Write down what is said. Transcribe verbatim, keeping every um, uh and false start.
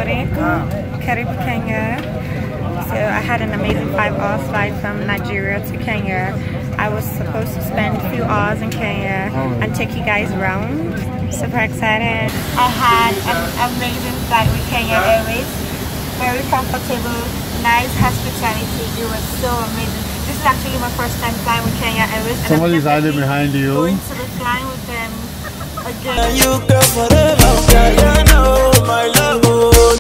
Boric, Karibu, Kenya. So I had an amazing five hour flight from Nigeria to Kenya. I was supposed to spend a few hours in Kenya and take you guys around. Super excited. I had an amazing flight with Kenya Airways. Very comfortable, nice hospitality. It was so amazing. This is actually my first time flying with Kenya Airways. Somebody's hiding behind you. Going to be flying with them again. You go forever, I know my love.